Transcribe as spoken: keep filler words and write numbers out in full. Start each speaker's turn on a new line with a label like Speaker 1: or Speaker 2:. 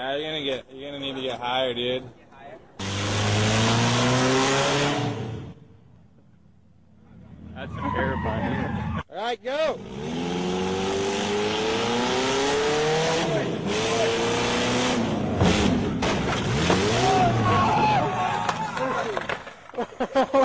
Speaker 1: Yeah, you're gonna get. You're gonna need to get higher, dude. That's terrifying.
Speaker 2: All right, go. Oh,